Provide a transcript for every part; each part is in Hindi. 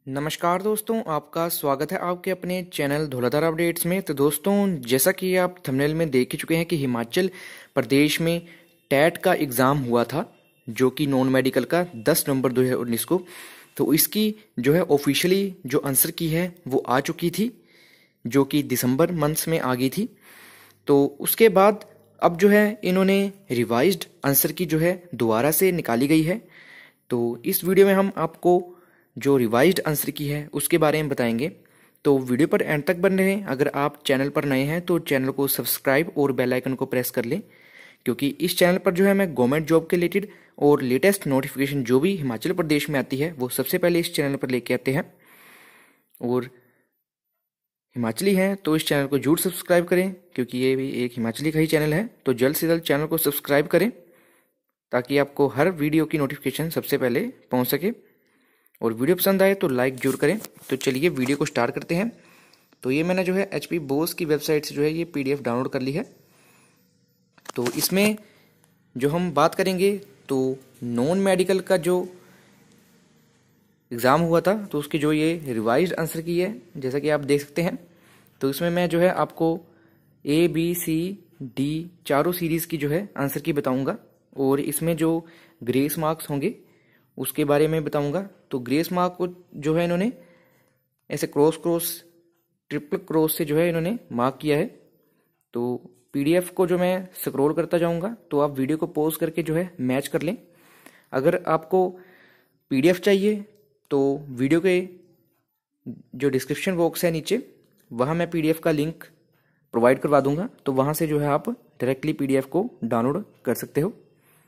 नमस्कार दोस्तों, आपका स्वागत है आपके अपने चैनल धौलाधार अपडेट्स में। तो दोस्तों, जैसा कि आप थंबनेल में देख ही चुके हैं कि हिमाचल प्रदेश में टेट का एग्ज़ाम हुआ था, जो कि नॉन मेडिकल का 10 नवंबर 2019 को। तो इसकी जो है ऑफिशियली जो आंसर की है वो आ चुकी थी, जो कि दिसंबर मंथ्स में आ गई थी। तो उसके बाद अब जो है इन्होंने रिवाइज्ड आंसर की जो है दोबारा से निकाली गई है। तो इस वीडियो में हम आपको जो रिवाइज्ड आंसर की है उसके बारे में बताएंगे। तो वीडियो पर एंड तक बने रहें। अगर आप चैनल पर नए हैं तो चैनल को सब्सक्राइब और बेल आइकन को प्रेस कर लें, क्योंकि इस चैनल पर जो है मैं गवर्नमेंट जॉब के रिलेटेड और लेटेस्ट नोटिफिकेशन जो भी हिमाचल प्रदेश में आती है वो सबसे पहले इस चैनल पर लेके आते हैं। और हिमाचली हैं तो इस चैनल को जरूर सब्सक्राइब करें, क्योंकि ये भी एक हिमाचली का ही चैनल है। तो जल्द से जल्द चैनल को सब्सक्राइब करें ताकि आपको हर वीडियो की नोटिफिकेशन सबसे पहले पहुंच सके। और वीडियो पसंद आए तो लाइक जरूर करें। तो चलिए वीडियो को स्टार्ट करते हैं। तो ये मैंने जो है HP बोस की वेबसाइट से जो है ये PDF डाउनलोड कर ली है। तो इसमें जो हम बात करेंगे तो नॉन मेडिकल का जो एग्ज़ाम हुआ था तो उसकी जो ये रिवाइज्ड आंसर की है, जैसा कि आप देख सकते हैं। तो इसमें मैं जो है आपको ABCD चारों सीरीज़ की जो है आंसर की बताऊंगा, और इसमें जो ग्रेस मार्क्स होंगे उसके बारे में बताऊंगा। तो ग्रेस मार्क को जो है इन्होंने ऐसे क्रॉस ट्रिपल क्रॉस से जो है इन्होंने मार्क किया है। तो PDF को जो मैं स्क्रॉल करता जाऊंगा तो आप वीडियो को पॉज करके जो है मैच कर लें। अगर आपको PDF चाहिए तो वीडियो के जो डिस्क्रिप्शन बॉक्स है नीचे, वहाँ मैं PDF का लिंक प्रोवाइड करवा दूंगा। तो वहाँ से जो है आप डायरेक्टली PDF को डाउनलोड कर सकते हो।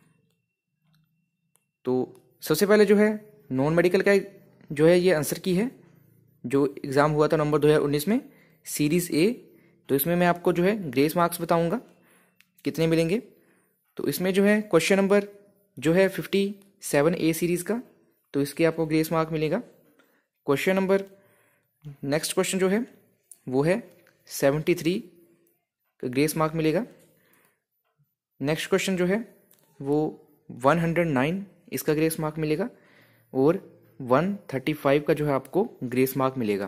तो सबसे पहले जो है नॉन मेडिकल का जो है ये आंसर की है, जो एग्ज़ाम हुआ था नवंबर 2019 में, सीरीज़ A। तो इसमें मैं आपको जो है ग्रेस मार्क्स बताऊंगा कितने मिलेंगे। तो इसमें जो है क्वेश्चन नंबर जो है 57A सीरीज़ का, तो इसके आपको ग्रेस मार्क मिलेगा। क्वेश्चन नंबर नेक्स्ट क्वेश्चन जो है वो है 73 का ग्रेस मार्क मिलेगा। नेक्स्ट क्वेश्चन जो है वो 109 इसका ग्रेस मार्क मिलेगा, और 135 का जो है आपको ग्रेस मार्क मिलेगा।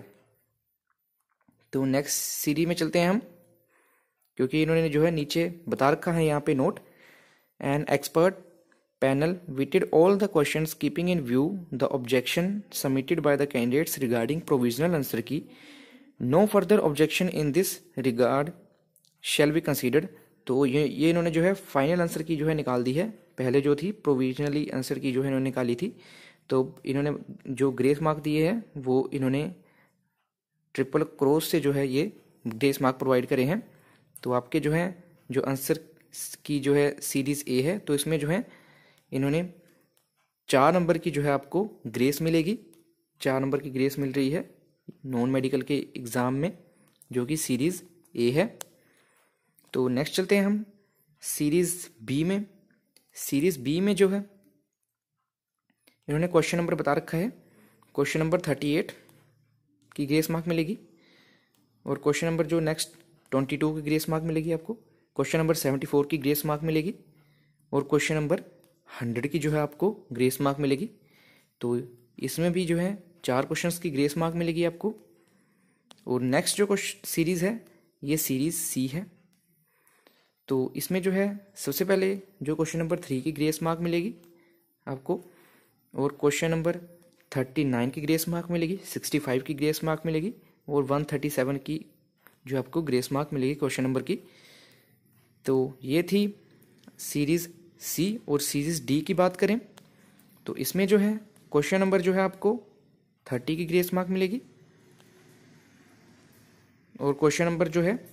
तो नेक्स्ट सीरीज में चलते हैं हम, क्योंकि इन्होंने जो है नीचे बता रखा है यहाँ पे note, an expert panel vetted all the questions keeping in view the objection submitted by the candidates regarding provisional answer key. No further objection in this regard shall be considered. तो ये इन्होंने जो है फाइनल आंसर की जो है निकाल दी है। पहले जो थी प्रोविजनली आंसर की जो है इन्होंने निकाली थी। तो इन्होंने जो ग्रेस मार्क दिए हैं वो इन्होंने ट्रिपल क्रॉस से जो है ये ग्रेस मार्क प्रोवाइड करे हैं। तो आपके जो है जो आंसर की जो है सीरीज़ A है, तो इसमें जो है इन्होंने 4 नंबर की जो है आपको ग्रेस मिलेगी। 4 नंबर की ग्रेस मिल रही है नॉन मेडिकल के एग्ज़ाम में, जो कि सीरीज़ A है। तो नेक्स्ट चलते हैं हम सीरीज़ B में। सीरीज़ B में जो है इन्होंने क्वेश्चन नंबर बता रखा है। क्वेश्चन नंबर 38 की ग्रेस मार्क मिलेगी, और क्वेश्चन नंबर जो नेक्स्ट 22 की ग्रेस मार्क मिलेगी आपको। क्वेश्चन नंबर 74 की ग्रेस मार्क मिलेगी, और क्वेश्चन नंबर 100 की जो है आपको ग्रेस मार्क मिलेगी। तो इसमें भी जो है 4 क्वेश्चंस की ग्रेस मार्क मिलेगी आपको। और नेक्स्ट जो सीरीज़ है ये सीरीज़ C है। तो इसमें जो है सबसे पहले जो क्वेश्चन नंबर 3 की ग्रेस मार्क मिलेगी आपको, और क्वेश्चन नंबर 39 की ग्रेस मार्क मिलेगी, 65 की ग्रेस मार्क मिलेगी, और 137 की जो आपको ग्रेस मार्क मिलेगी क्वेश्चन नंबर की। तो ये थी सीरीज़ C। और सीरीज़ D की बात करें तो इसमें जो है क्वेश्चन नंबर जो है आपको 30 की ग्रेस मार्क मिलेगी, और क्वेश्चन नंबर जो है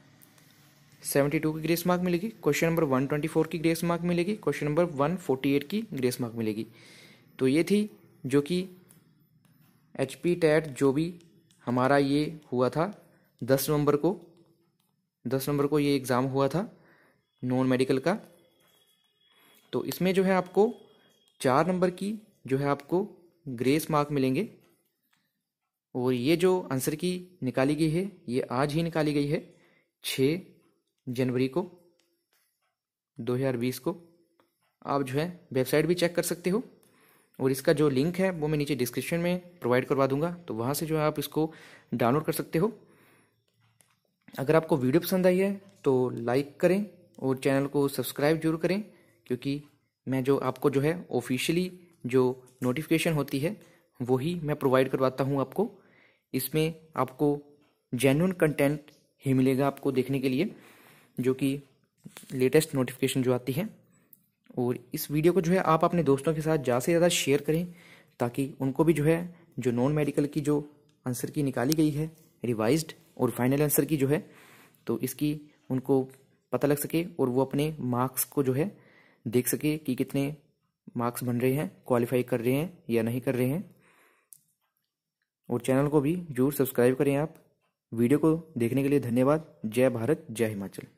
72 की ग्रेस मार्क मिलेगी, क्वेश्चन नंबर 124 की ग्रेस मार्क मिलेगी, क्वेश्चन नंबर 148 की ग्रेस मार्क मिलेगी। तो ये थी जो कि HP TET जो भी हमारा ये हुआ था 10 नवंबर को ये एग्ज़ाम हुआ था नॉन मेडिकल का। तो इसमें जो है आपको 4 नंबर की जो है आपको ग्रेस मार्क मिलेंगे, और ये जो आंसर की निकाली गई है ये आज ही निकाली गई है 6 जनवरी को 2020 को। आप जो है वेबसाइट भी चेक कर सकते हो। और इसका जो लिंक है वो मैं नीचे डिस्क्रिप्शन में प्रोवाइड करवा दूंगा, तो वहाँ से जो है आप इसको डाउनलोड कर सकते हो। अगर आपको वीडियो पसंद आई है तो लाइक करें और चैनल को सब्सक्राइब जरूर करें, क्योंकि मैं जो आपको जो है ऑफिशियली जो नोटिफिकेशन होती है वही मैं प्रोवाइड करवाता हूँ आपको। इसमें आपको जेन्युइन कंटेंट ही मिलेगा आपको देखने के लिए, जो कि लेटेस्ट नोटिफिकेशन जो आती है। और इस वीडियो को जो है आप अपने दोस्तों के साथ ज़्यादा से ज़्यादा शेयर करें, ताकि उनको भी जो है जो नॉन मेडिकल की जो आंसर की निकाली गई है रिवाइज्ड और फाइनल आंसर की जो है, तो इसकी उनको पता लग सके और वो अपने मार्क्स को जो है देख सके कि कितने मार्क्स बन रहे हैं, क्वालिफाई कर रहे हैं या नहीं कर रहे हैं। और चैनल को भी जरूर सब्सक्राइब करें आप। वीडियो को देखने के लिए धन्यवाद। जय भारत, जय हिमाचल।